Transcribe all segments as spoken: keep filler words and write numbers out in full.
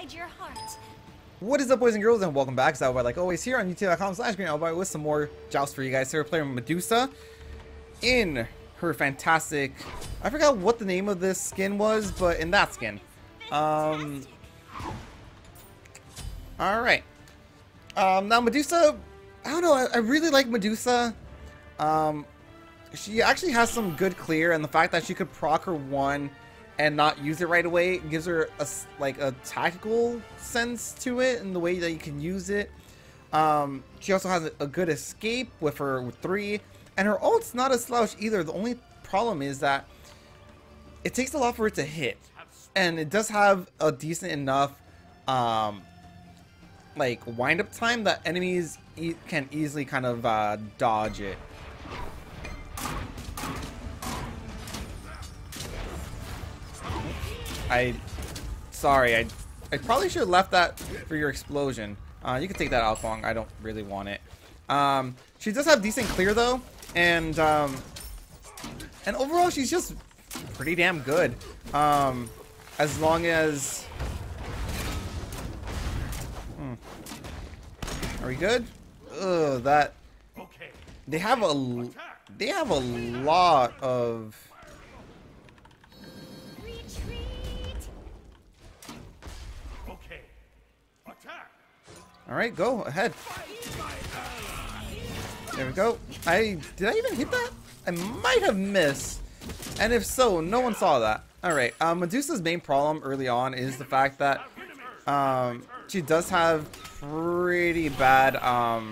inside your heart. What is up, boys and girls, and welcome back. It's AppleByte, like always, here on youtube dot com slash green AppleByte with some more Joust for you guys. So we're playing Medusa in her fantastic... I forgot what the name of this skin was, but in that skin. Um... Alright. Um, now Medusa... I don't know, I, I really like Medusa. Um, she actually has some good clear, and the fact that she could proc her one and not use it right away gives her a, like a tactical sense to it in the way that you can use it. Um, she also has a, a good escape with her with three, and her ult's not a slouch either. The only problem is that it takes a lot for it to hit, and it does have a decent enough um, like wind up time that enemies e can easily kind of uh, dodge it. I, sorry, I, I probably should have left that for your explosion. Uh, you can take that out, Kwong. I don't really want it. Um, she does have decent clear though, and um, and overall she's just pretty damn good. Um, as long as, hmm. Are we good? Ugh, that. They have a, they have a lot of. All right, go ahead. There we go. I did I even hit that? I might have missed, and if so, no one saw that. All right. Um, Medusa's main problem early on is the fact that um, she does have pretty bad. Um,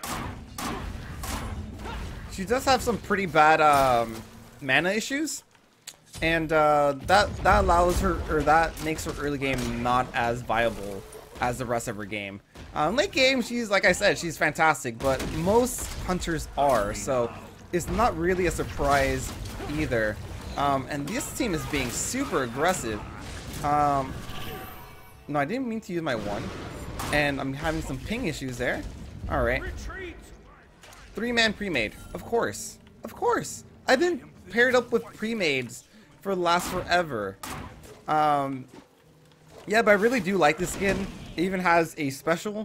she does have some pretty bad um, mana issues, and uh, that that allows her, or that makes her early game not as viable as the rest of her game. Um, late game, she's, like I said, she's fantastic, but most hunters are, so it's not really a surprise either. Um, and this team is being super aggressive. Um, no, I didn't mean to use my one, and I'm having some ping issues there. Alright. Three-man pre-made. Of course. Of course. I've been paired up with pre-mades for the last forever. Um, yeah, but I really do like this skin. It even has a special,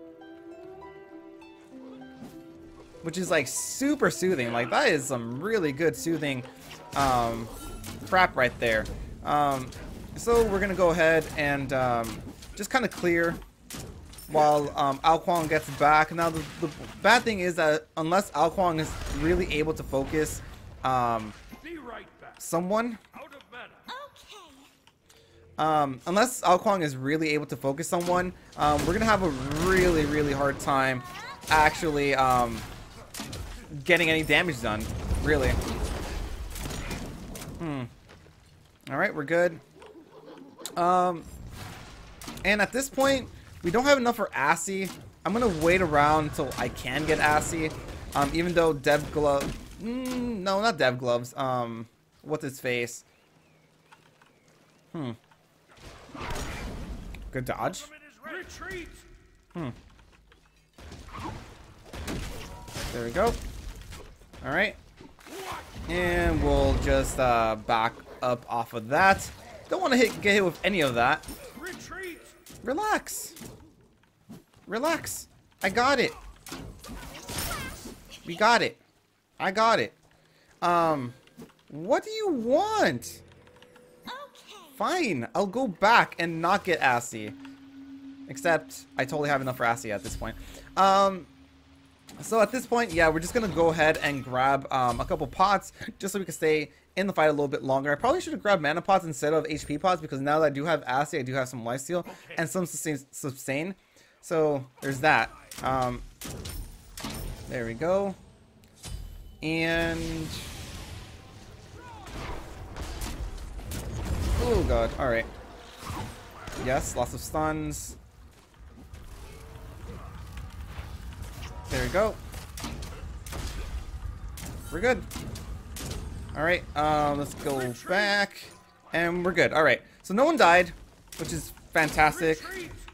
which is like super soothing. Like, that is some really good soothing um, crap right there. Um, so we're gonna go ahead and um, just kind of clear while um, Alquang gets back. Now the, the bad thing is that unless Alquang is really able to focus um, someone. Um, unless Alquang is really able to focus someone, um, we're gonna have a really, really hard time actually um, getting any damage done. Really. Hmm. All right, we're good. Um, and at this point, we don't have enough for Assy. I'm gonna wait around until I can get Assy. Um, even though Dev Glove, mm, no, not Dev Gloves. Um, what's his face? Hmm. Good dodge. Hmm. There we go. Alright. And we'll just uh, back up off of that. Don't want to hit get hit with any of that. Relax. Relax. I got it. We got it. I got it. Um, what do you want? Fine, I'll go back and not get Assy. Except, I totally have enough for Assy at this point. Um, so at this point, yeah, we're just going to go ahead and grab um, a couple pots, just so we can stay in the fight a little bit longer. I probably should have grabbed mana pots instead of H P pots, because now that I do have Assy, I do have some lifesteal and some sustain. sustain. So, there's that. Um, there we go. And... oh god, alright. Yes, lots of stuns. There we go. We're good. Alright, um, let's go back. And we're good. Alright, so no one died, which is fantastic.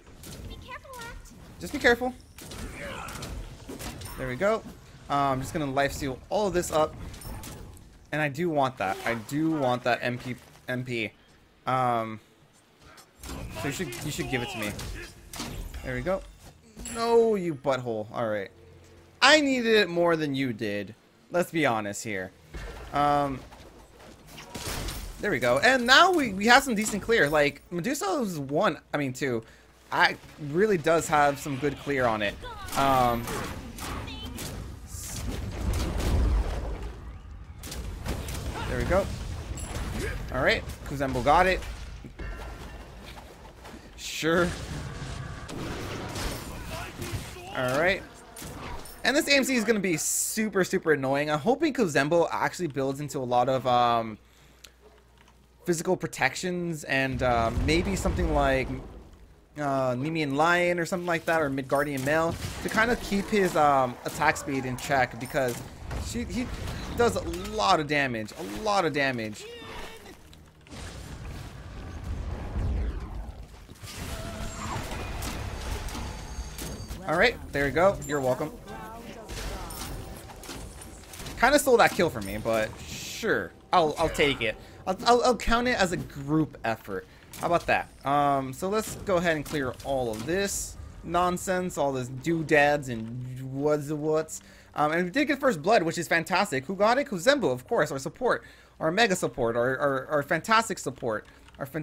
Just be careful. There we go. Um, I'm just gonna lifesteal all of this up. And I do want that. I do want that M P. M P. Um, So you should you should give it to me. There we go. No, you butthole. All right. I needed it more than you did. Let's be honest here. Um, there we go. And now we, we have some decent clear. Like, Medusa's one, I mean two. I really does have some good clear on it. Um, there we go. Alright, Kuzembo got it. Sure. Alright. And this A M C is going to be super, super annoying. I'm hoping Kuzembo actually builds into a lot of um, physical protections and uh, maybe something like uh, Nemean Lion or something like that, or Midgardian Male, to kind of keep his um, attack speed in check, because she, he does a lot of damage. A lot of damage. Alright, there you go. You're welcome. Kind of stole that kill from me, but sure, I'll I'll take it. I'll, I'll I'll count it as a group effort. How about that? Um, so let's go ahead and clear all of this nonsense, all this doodads and what's what's. Um, and we did get first blood, which is fantastic. Who got it? Kuzembo, of course, our support, our mega support, our our, our fantastic support, our fan.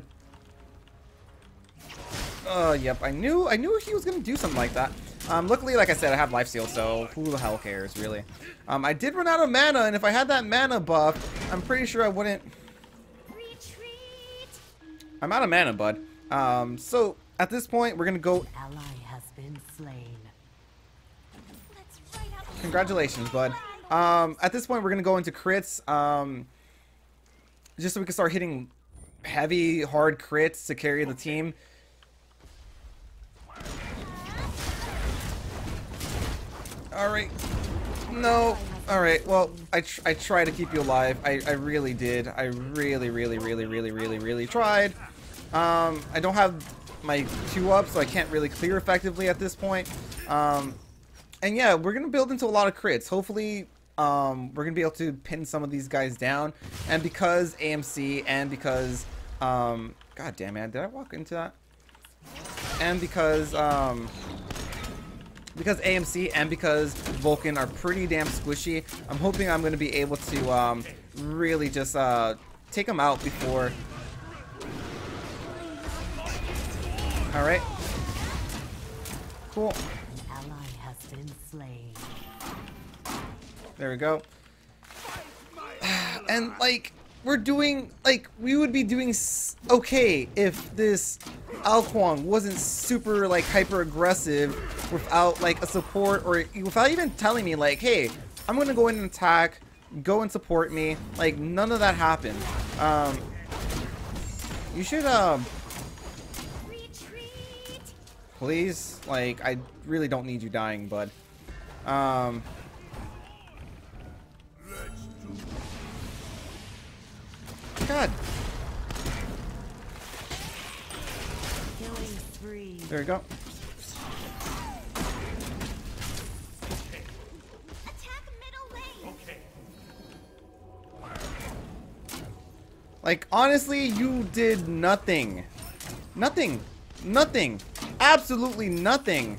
Uh, yep, I knew I knew he was gonna do something like that. Um, luckily, like I said, I have life steal, so who the hell cares, really? Um, I did run out of mana, and if I had that mana buff, I'm pretty sure I wouldn't. Retreat. I'm out of mana, bud. Um, so at this point, we're gonna go. Ally has been slain. Congratulations, bud. Um, at this point, we're gonna go into crits, um, just so we can start hitting heavy, hard crits to carry the team. Alright. No. Alright, well, I, tr I tried to keep you alive. I, I really did. I really, really, really, really, really, really tried. Um, I don't have my two up, so I can't really clear effectively at this point. Um, and yeah, we're going to build into a lot of crits. Hopefully, um, we're going to be able to pin some of these guys down. And because A M C and because... Um, God damn it, did I walk into that? And because... Um, Because A M C and because Vulcan are pretty damn squishy, I'm hoping I'm going to be able to um, really just uh, take them out before. Alright. Cool. An ally has been slain. There we go. And, like, we're doing, like, we would be doing s okay if this Alquang wasn't super, like, hyper-aggressive without, like, a support, or without even telling me, like, hey, I'm gonna go in and attack, go and support me. Like, none of that happened. Um, you should, um, please, like, I really don't need you dying, bud. Um... God. There we go. Like, honestly, you did nothing. Nothing. Nothing. Absolutely nothing.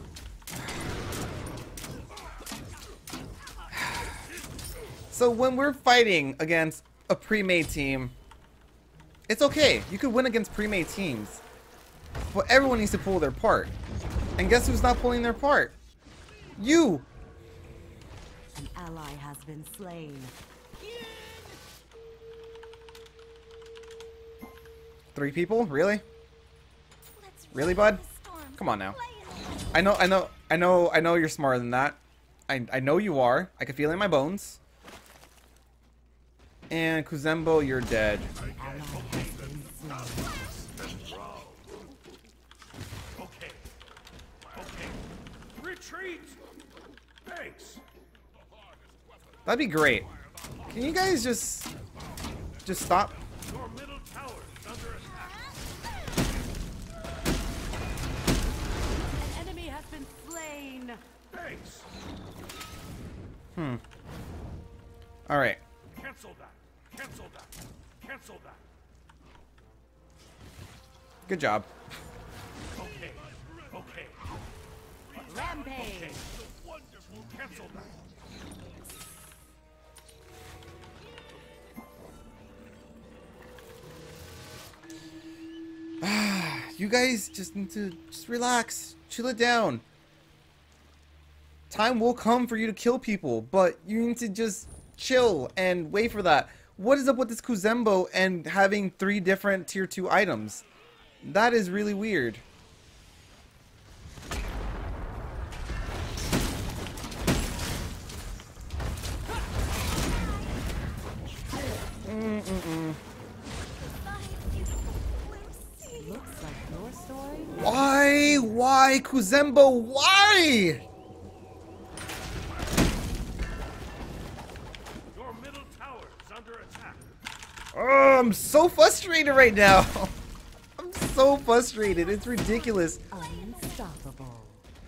So when we're fighting against a pre-made team, it's okay. You could win against pre-made teams. But everyone needs to pull their part. And guess who's not pulling their part? You! An ally has been slain. Three people? Really? Really, bud? Come on now. I know, I know, I know, I know you're smarter than that. I, I know you are. I can feel it in my bones. And Kuzembo, you're dead. Okay. Okay. Retreat. Thanks. That'd be great. Can you guys just just stop? Your middle tower is under attack. An enemy has been slain. Thanks. Hmm. All right. Cancel that. Cancel that. Cancel that. Good job. Okay. Wonderful. Cancel that. You guys just need to just relax, chill it down. Time will come for you to kill people, but you need to just chill and wait for that. What is up with this Kuzembo and having three different tier two items? That is really weird. Mm-mm-mm. Looks like your story. Why? Why, Kuzembo? Why? Your middle tower is under attack. Oh, I'm so frustrated right now. I'm so frustrated. It's ridiculous. Unstoppable.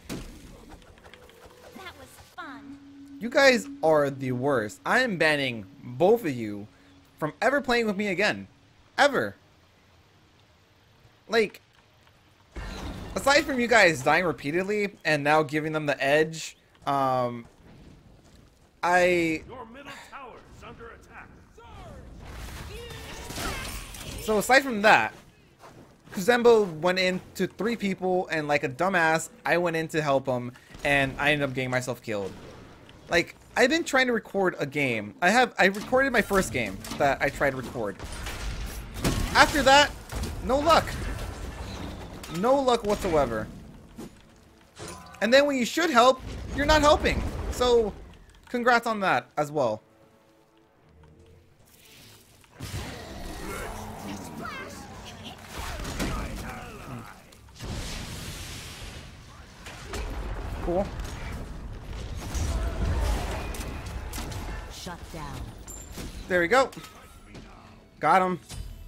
That was fun. You guys are the worst. I am banning both of you from ever playing with me again. Ever. Like, aside from you guys dying repeatedly and now giving them the edge, um, I... Your middle tower is under attack. So aside from that, Kuzembo went into three people and like a dumbass, I went in to help him and I ended up getting myself killed. Like, I've been trying to record a game. I have, I recorded my first game that I tried to record. After that, no luck. No luck whatsoever. And then when you should help, you're not helping. So, congrats on that as well. Cool. Shut down. There we go. Got him.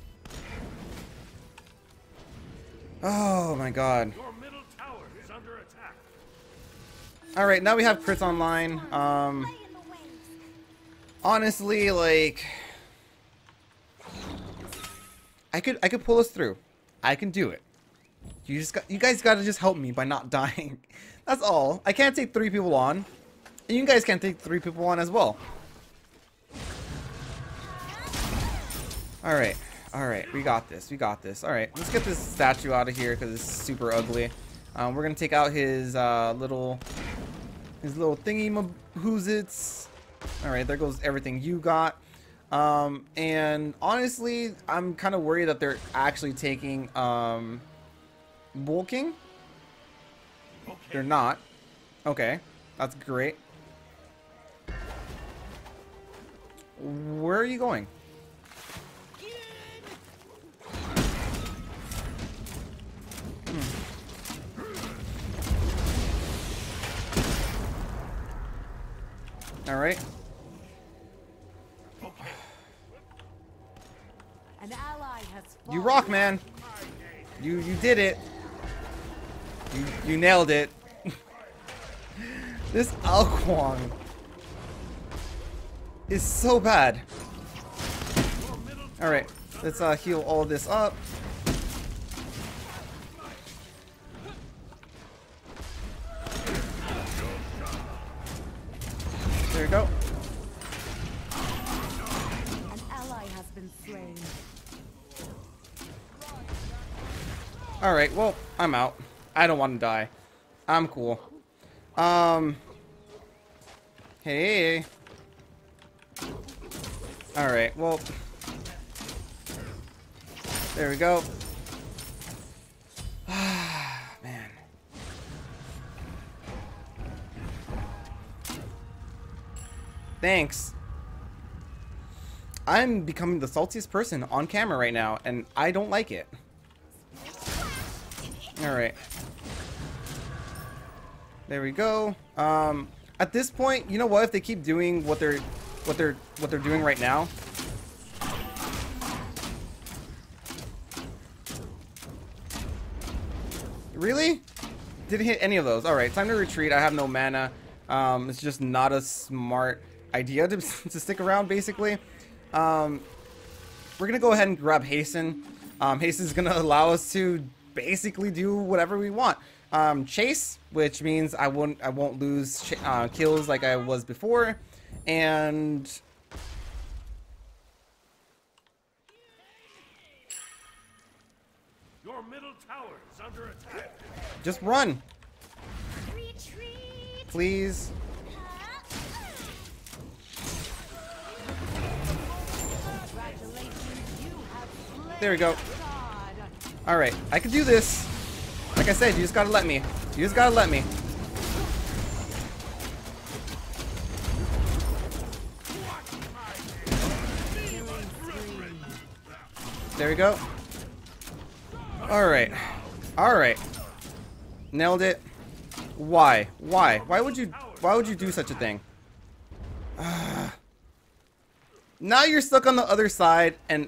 Oh my god. Your middle tower is under attack. Alright, now we have crits online. Um, Play in the waves. honestly, like... I could I could pull us through. I can do it. You just got, you guys gotta just help me by not dying. That's all. I can't take three people on. And you guys can't take three people on as well. Alright. Alright, we got this. We got this. Alright, let's get this statue out of here because it's super ugly. Um, we're gonna take out his uh, little his little thingy who's it's. Alright, there goes everything you got. Um, and honestly, I'm kind of worried that they're actually taking um, Bull King. Okay. They're not. Okay, that's great. Where are you going? All right. Okay. An ally has fallen. You rock, man. You you did it. You you nailed it. This Alquang is so bad. All right, let's uh, heal all this up. There we go. An ally has been slain. All right, well, I'm out. I don't want to die. I'm cool. Um. Hey. All right, well. There we go. Man. Thanks. I'm becoming the saltiest person on camera right now, and I don't like it. Alright. There we go. Um, at this point, you know what? If they keep doing what they're what they're what they're doing right now. Really? Didn't hit any of those. Alright, time to retreat. I have no mana. Um, it's just not a smart idea to, to stick around, basically. Um, we're gonna go ahead and grab Hasten. Um, Hasten is gonna allow us to basically do whatever we want. um, chase, which means I won't I won't lose ch uh, kills like I was before, and Your middle tower is under attack. just run, Retreat. please. There we go. All right, I can do this. Like I said, you just gotta let me. You just gotta let me. There we go. All right, all right. Nailed it. Why? Why? Why would you? Why would you do such a thing? Uh, now you're stuck on the other side, and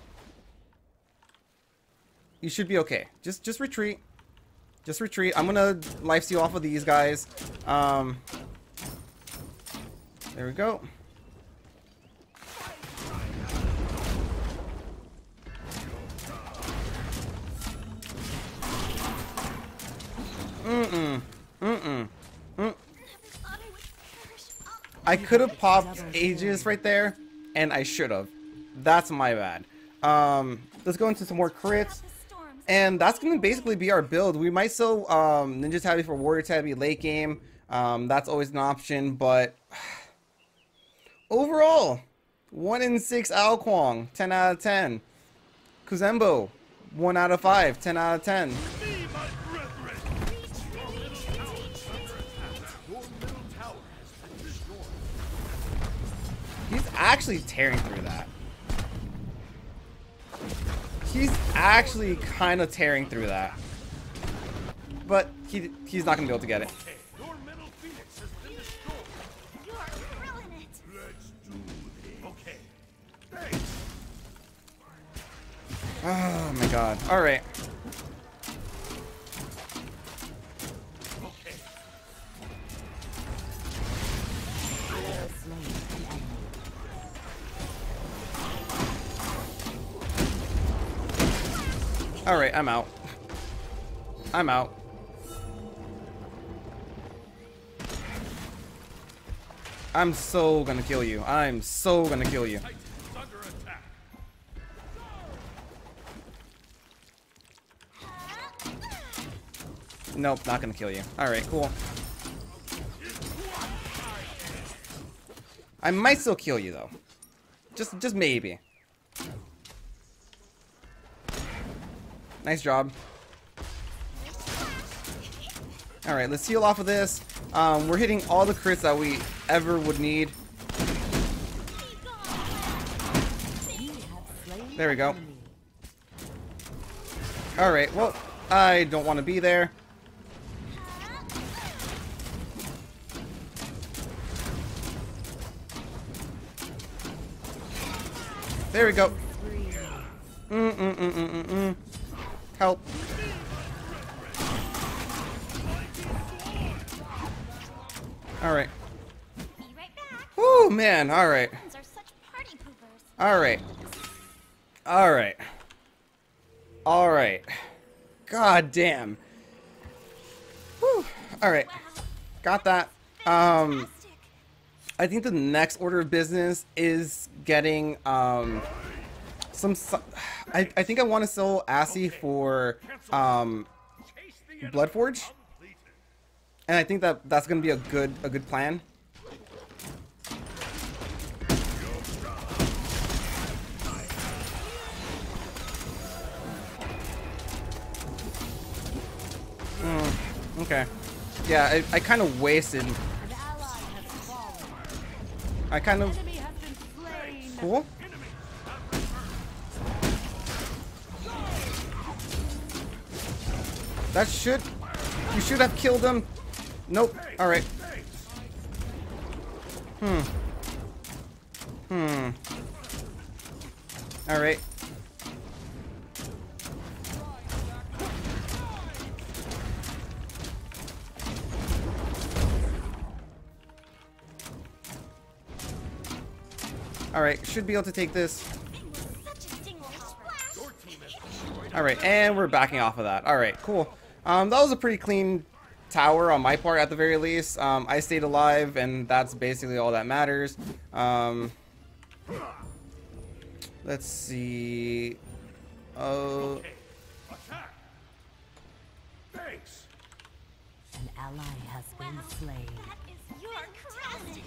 you should be okay. Just, just retreat. Just retreat. I'm gonna lifesteal off of these guys. Um, there we go. Mm-mm. Mm-mm. Mm. I could have popped Aegis right there, and I should have. That's my bad. Um, let's go into some more crits. And that's going to basically be our build. We might still um, Ninja Tabby for Warrior Tabby late game. Um, that's always an option, but overall, one in six Alquang, ten out of ten. Kuzembo, one out of five, ten out of ten. He's actually tearing through that. He's actually kind of tearing through that. But he he's not going to be able to get it. Your middle phoenix has been destroyed. You're ruining it. Let's do this. Okay. Thanks. Oh my god. All right. Okay. All right, I'm out. I'm out. I'm so gonna kill you. I'm so gonna kill you. Titan is under attack. Nope, not gonna kill you. All right, cool. I might still kill you though. Just, just maybe. Nice job. All right, let's heal off of this. Um, we're hitting all the crits that we ever would need. There we go. All right, well, I don't want to be there. There we go. Mm mm mm mm mm mm. Help. All right. Be right back. Oh man. All right. Friends are such party poopers. All right. All right. All right. God damn. Whew. All right. Got that. Um, Fantastic. I think the next order of business is getting um some. some I I think I want to sell Assy for um Chase the enemy. Bloodforge, Completed. and I think that that's gonna be a good a good plan. Mm, okay. Yeah, I, I kind of wasted. An ally has fallen. I kind of Enemy has been slain. cool. That should. You should have killed him. Nope. All right. Hmm. Hmm. All right. All right. Should be able to take this. Such a dinglehopper. Your team has destroyed All right, and we're backing off of that. All right, cool. Um, that was a pretty clean tower on my part at the very least. Um, I stayed alive, and that's basically all that matters. Um, let's see. Oh. Okay. Attack. Thanks. An ally has been slain. That is your credit.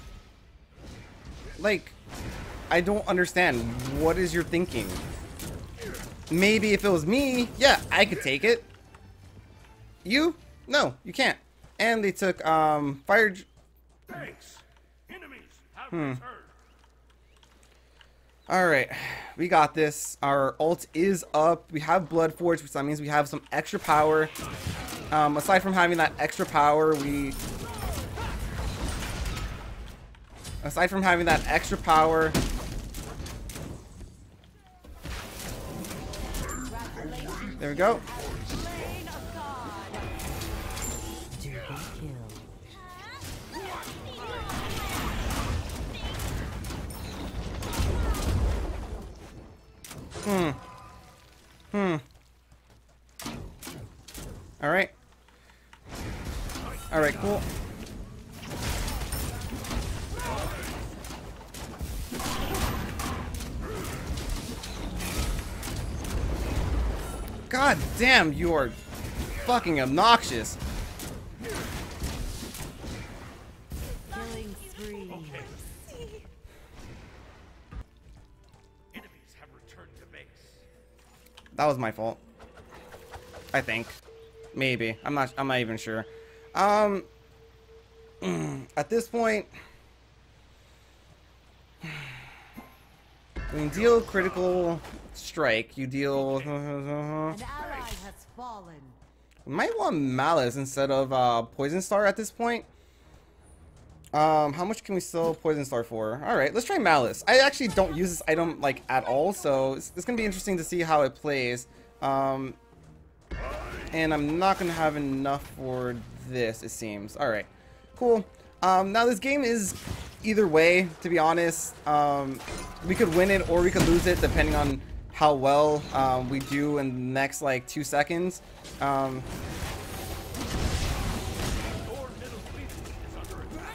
Like, I don't understand. What is your thinking? Maybe if it was me, yeah, I could take it. You? No, you can't. And they took um fire. j- Thanks. Enemies have Hmm. returned. All right, we got this. Our ult is up. We have Blood Forge, which that means we have some extra power. Um, aside from having that extra power, we. Aside from having that extra power. There we go. Double kill. Hmm. Hmm. All right. All right. Cool. God damn, you are fucking obnoxious. Killing spree. Enemies have returned to base. That was my fault. I think. Maybe. I'm not I'm not even sure. Um at this point, when you deal critical strike, you deal An ally has fallen. we might want Malice instead of uh, Poison Star at this point. Um, how much can we sell Poison Star for? Alright, let's try Malice. I actually don't use this item, like, at all, so it's, it's gonna be interesting to see how it plays. Um, and I'm not gonna have enough for this, it seems. Alright, cool. Um, now this game is either way, to be honest. Um, we could win it or we could lose it, depending on how well um, we do in the next, like, two seconds. Um, Your middle phoenix is under attack.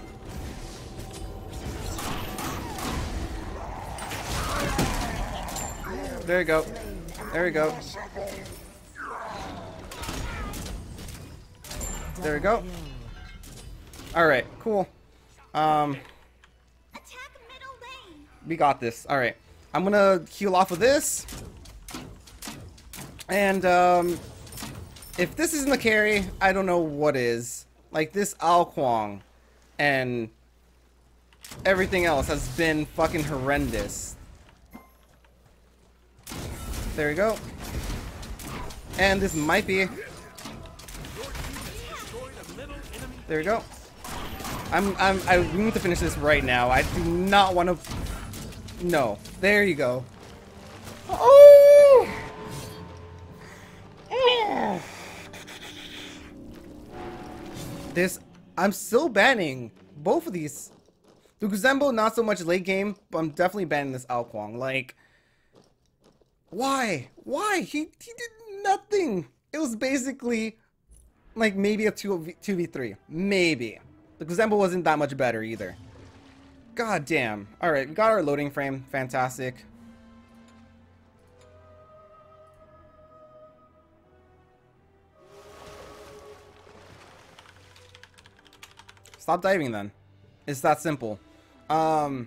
there we go. There we go. There we go. Alright, cool. Um, Attack middle lane. we got this. Alright. I'm gonna heal off of this. And, um, if this isn't the carry, I don't know what is. Like, this Ao Kuang and everything else has been fucking horrendous. There we go. And this might be... There we go. I'm, I'm, I we need to finish this right now. I do not want to... No. There you go. Oh! This... I'm still banning both of these. The Guzembo, not so much late game, but I'm definitely banning this Ao Kuang. Like... Why? Why? He, he did nothing. It was basically... Like, maybe a two v three. Maybe. The Guzembo wasn't that much better either. God damn. Alright, we got our loading frame. Fantastic. Stop diving then. It's that simple. Um...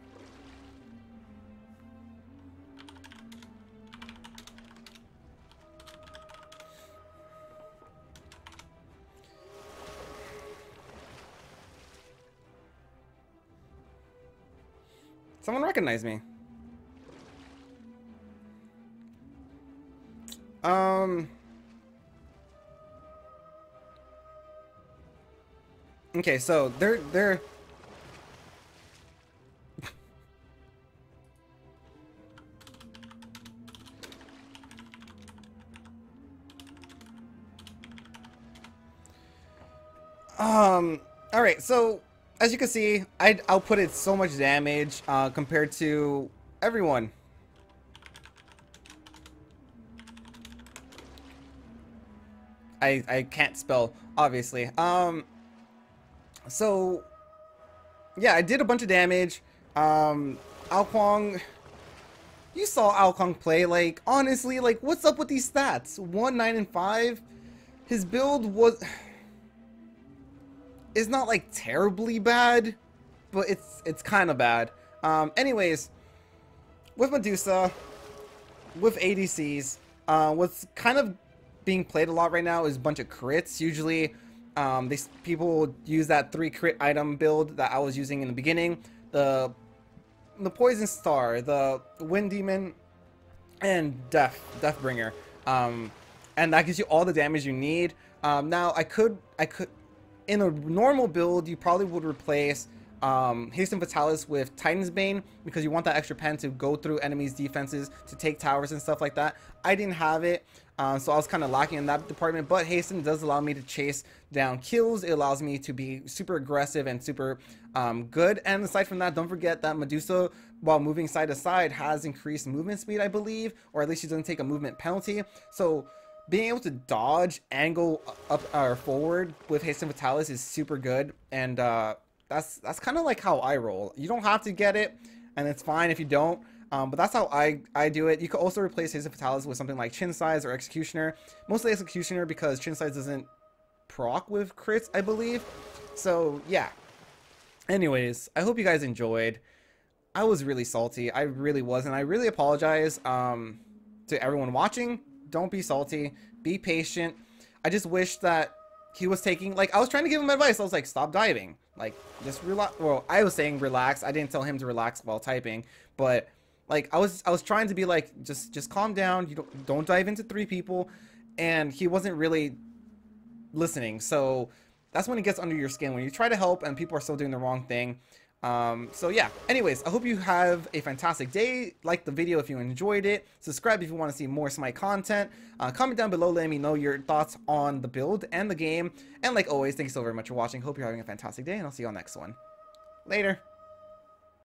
Someone recognize me. Um. Okay, so they're they're. um. All right, so. As you can see, I outputted so much damage uh, compared to everyone. I, I can't spell, obviously. Um, so, yeah, I did a bunch of damage. Um, Ao Kuang, you saw Ao Kuang play. Like, honestly, like, what's up with these stats? one, nine, and five? His build was... is not, like, terribly bad, but it's, it's kind of bad. Um, anyways, with Medusa, with A D Cs, uh, what's kind of being played a lot right now is a bunch of crits. Usually, um, these people use that three crit item build that I was using in the beginning. The the Poison Star, the Wind Demon, and Death Deathbringer, um, and that gives you all the damage you need. Um, now, I could I could in a normal build, you probably would replace um, Hasten Fatalis with Titan's Bane because you want that extra pen to go through enemies' defenses to take towers and stuff like that. I didn't have it. Uh, so I was kind of lacking in that department, but Hasten does allow me to chase down kills. It allows me to be super aggressive and super um, good. And aside from that, don't forget that Medusa, while moving side to side, has increased movement speed, I believe, or at least she doesn't take a movement penalty. So being able to dodge, angle up or forward with Hasten Fatalis is super good, and uh, that's that's kind of like how I roll. You don't have to get it, and it's fine if you don't. Um, but that's how I, I do it. You could also replace Hasten Fatalis with something like Chin Size or Executioner. Mostly Executioner because Chin Size doesn't proc with crits, I believe. So, yeah. Anyways, I hope you guys enjoyed. I was really salty. I really was. And I really apologize um, to everyone watching. Don't be salty. Be patient. I just wish that he was taking... Like, I was trying to give him advice. I was like, stop diving. Like, just relax. Well, I was saying relax. I didn't tell him to relax while typing. But... Like I was, I was trying to be like, just, just calm down. You don't, don't dive into three people, and he wasn't really listening. So that's when it gets under your skin when you try to help and people are still doing the wrong thing. Um, so yeah. Anyways, I hope you have a fantastic day. Like the video if you enjoyed it. Subscribe if you want to see more SMITE content. Uh, comment down below, letting me know your thoughts on the build and the game. And like always, thank you so very much for watching. Hope you're having a fantastic day, and I'll see you on the next one. Later.